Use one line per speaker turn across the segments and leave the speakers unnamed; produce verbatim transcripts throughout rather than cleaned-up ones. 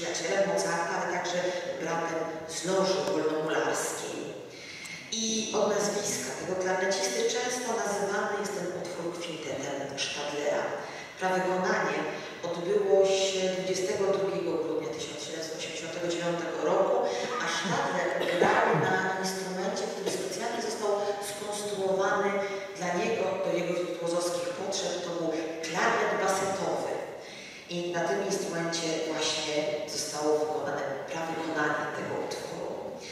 przyjacielem Mozarta, ale także bratem z loży wolnomularskiej. I od nazwiska tego klarnecisty często nazywany jest ten utwór kwintetem Stadlera. Prawykonanie odbyło się dwudziestego drugiego grudnia tysiąc siedemset osiemdziesiątego dziewiątego roku, a Stadler grał na instrumencie, który specjalnie został skonstruowany dla niego, do jego wirtuozowskich potrzeb. To był klarnet basetowy. I na tym instrumencie właśnie zostało wykonane prawykonanie tego utworu.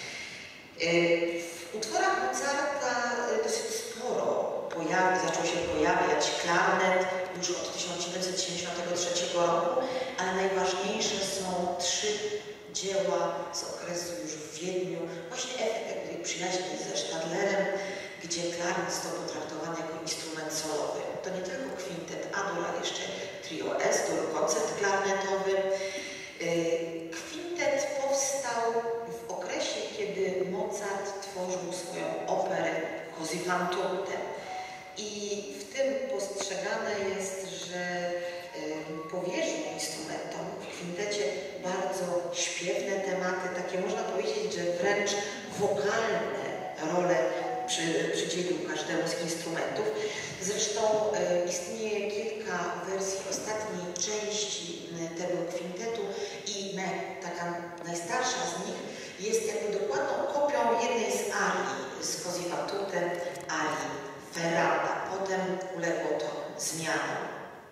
W utworach Mozarta dosyć sporo pojawi, zaczął się pojawiać klarnet już od tysiąc siedemset siedemdziesiątego trzeciego roku, ale najważniejsze są trzy dzieła z okresu już w Wiedniu, właśnie efekt przyjaźni ze Stadlerem, gdzie klarnet został potraktowany jako instrument solowy. To nie tylko kwintet A-dur, ale jeszcze trio S-dur, koncert klarnetowy. Kwintet powstał w okresie, kiedy Mozart tworzył swoją operę Così fan tutte. I w tym postrzegane jest, że powierzył instrumentom w kwintecie bardzo śpiewne tematy, takie można powiedzieć, że wręcz wokalne role przy, przydzielił każdemu z instrumentów. Zresztą e, istnieje kilka wersji ostatniej części tego kwintetu i me, taka najstarsza z nich jest jakby dokładną kopią jednej z arii z Così fan tutte, arii Ferrata. Potem uległo to zmianom.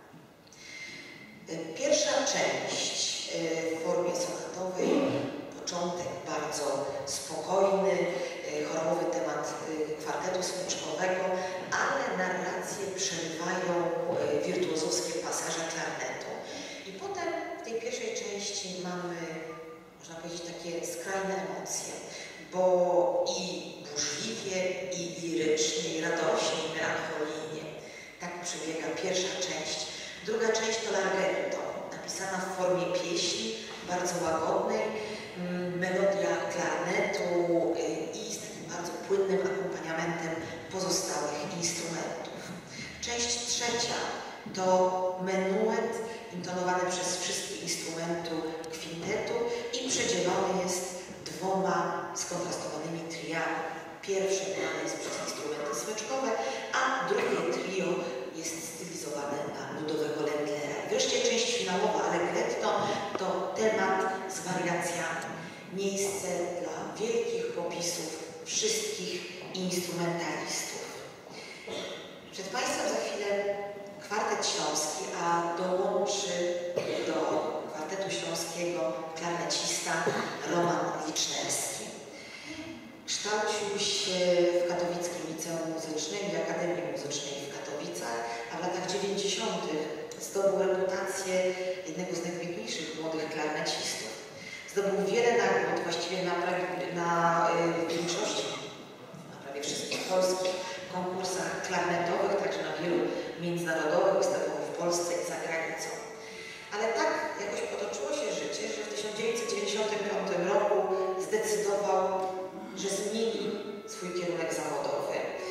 Pierwsza część w formie sonatowej, początek bardzo spokojny, chorowy temat kwartetu smyczkowego, ale narrację przerywają wirtuozowskie pasaże klarnetu. I potem w tej pierwszej części mamy, można powiedzieć, takie skrajne emocje, bo i burzliwie, i lirycznie, i radośnie, i melancholijnie. Tak przebiega pierwsza część. Druga część to Larghetto, napisana w formie pieśni, bardzo łagodnej, melodia klarnetu i z takim bardzo płynnym akompaniamentem pozostałych instrumentów. Część trzecia to menuet intonowany przez wszystkie instrumenty kwintetu i przedzielony jest dwoma skontrastowanymi triami. Pierwsze grane jest przez instrumenty smyczkowe, a drugie trio jest stylizowane na ludowego Ländlera. I wreszcie część finałowa, Allegretto, to temat z wariacjami. Miejsce dla wielkich popisów wszystkich instrumentalistów. Przed Państwem za chwilę kwartet śląski, a dołączy do kwartetu śląskiego klarnecista Roman Licznerski. Kształcił się w Katowickim Liceum Muzycznym i Akademii Muzycznej w Katowicach, a w latach dziewięćdziesiątych zdobył reputację jednego z najwybitniejszych młodych klarnecistów. Zdobył wiele nagród, właściwie na, na y, większości, na prawie wszystkich polskich konkursach klarnetowych, także na wielu międzynarodowych, występował w Polsce i za granicą. Ale tak jakoś potoczyło się życie, że w tysiąc dziewięćset dziewięćdziesiątym piątym roku zdecydował, że zmieni swój kierunek zawodowy.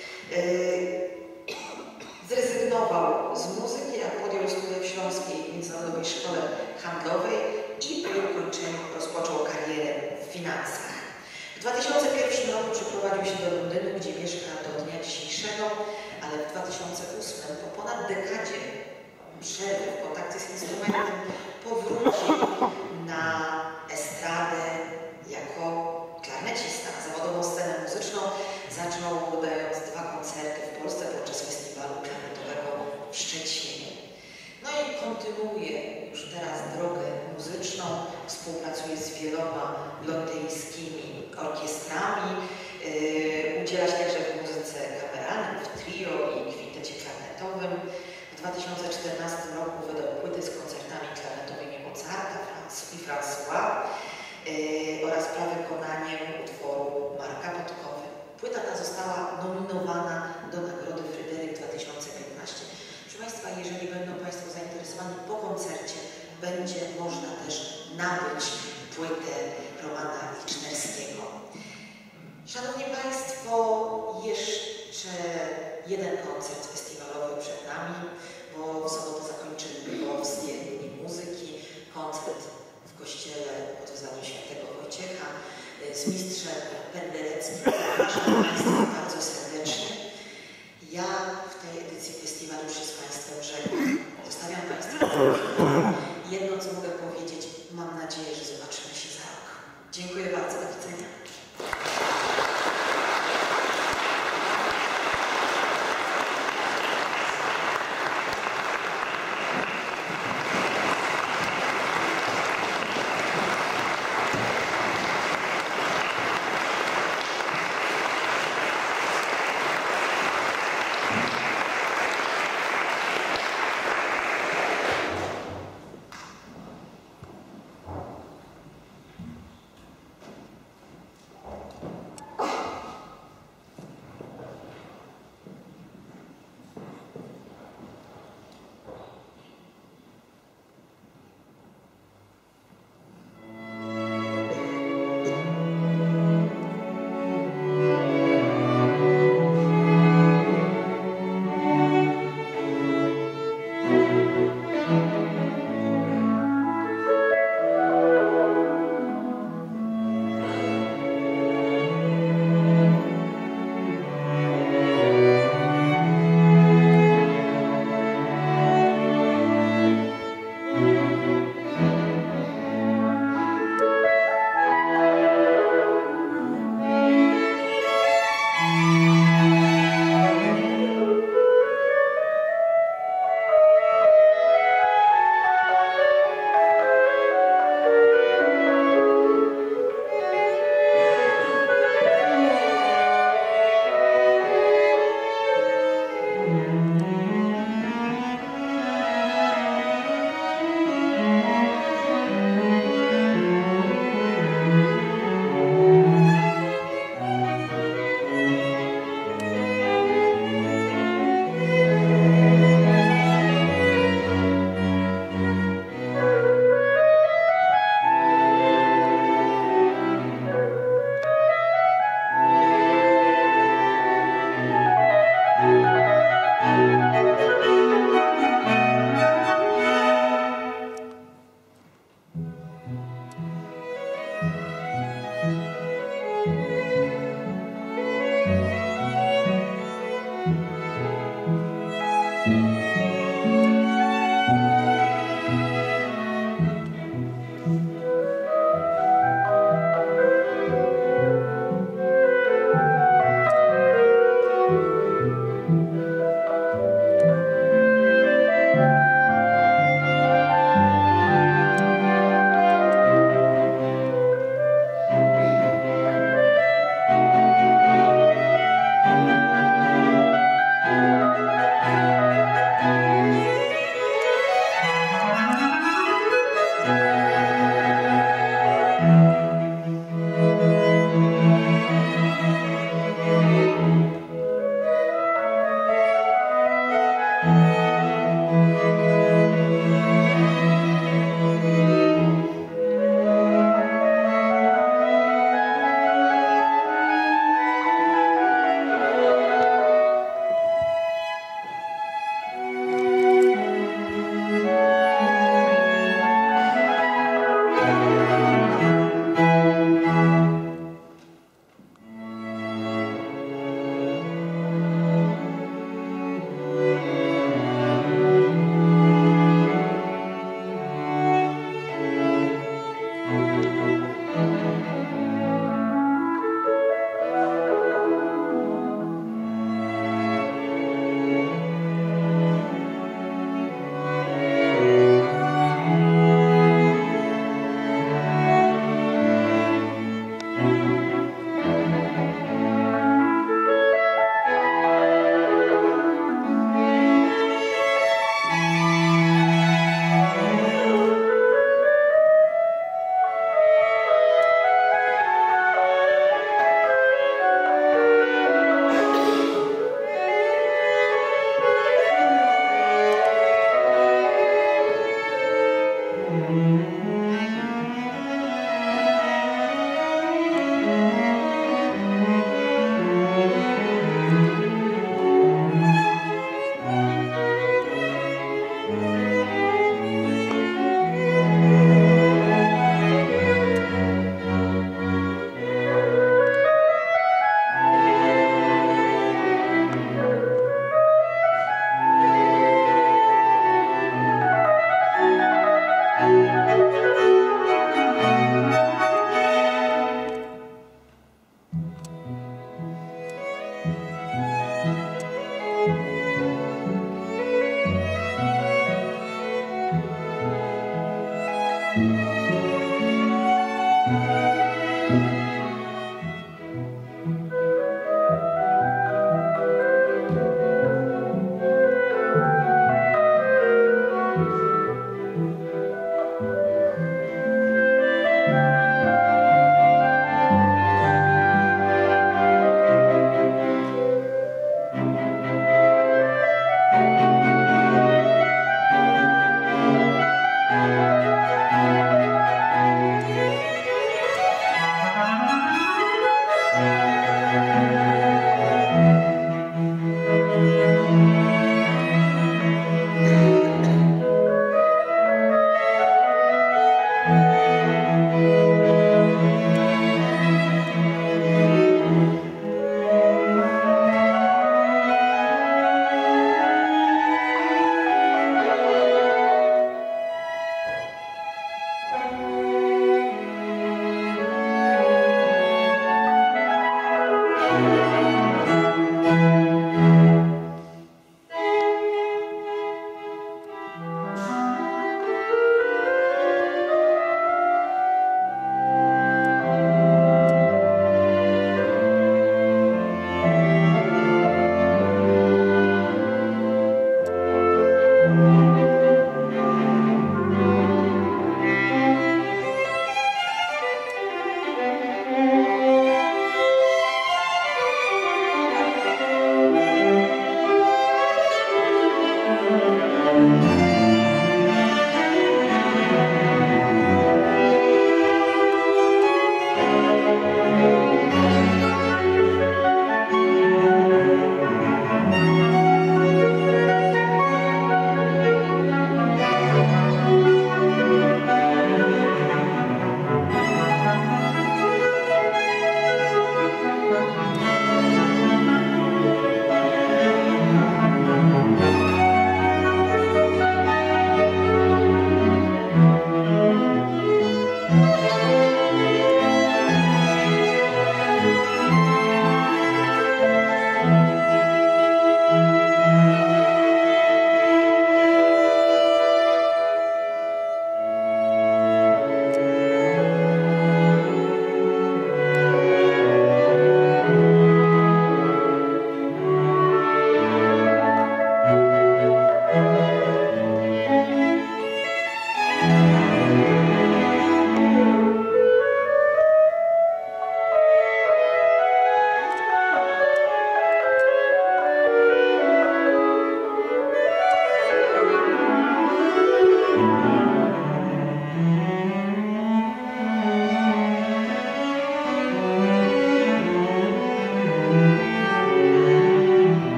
Yy, zrezygnował z muzyki, a podjął studia w Śląskiej Międzynarodowej Szkole Handlowej i po jej ukończeniu rozpoczął karierę w finansach. W dwa tysiące pierwszym roku przeprowadził się do Londynu, gdzie mieszka do dnia dzisiejszego, ale w dwa tysiące ósmym, po ponad dekadzie przerwy w kontakcie z instrumentem, powrócił na estradę jako klarnecista. Zawodową scenę muzyczną zaczął dając dwa koncerty w Polsce podczas festiwalu klarnetowego w Szczecinie. No i kontynuuje już teraz drogę muzyczną, współpracuje z wieloma londyńskimi orkiestrami, yy, udziela się także w muzyce kameralnej, w trio i kwintecie klarnetowym. W dwa tysiące czternastym roku wydał płyty z koncertami klarnetowymi Mozarta i François yy, oraz prawykonaniem utworu Marka Podkowy. Płyta ta została nominowana do Nagrody Fryderyk dwa tysiące piętnaście. Proszę Państwa, jeżeli będą Państwo zainteresowani po koncercie, będzie można też nabyć płytę Romana Licznerskiego. Szanowni Państwo, jeszcze jeden koncert festiwalowy przed nami, bo w sobotę zakończymy Lwowskie Dni Muzyki, koncert w kościele Wicemistrze Penderecki, zapraszam Państwa bardzo serdecznie. Ja w tej edycji festiwalu już się z Państwem żegnam. Zostawiam Państwa. Jedno, co mogę powiedzieć, mam nadzieję, że zobaczymy się za rok. Dziękuję bardzo. Do widzenia.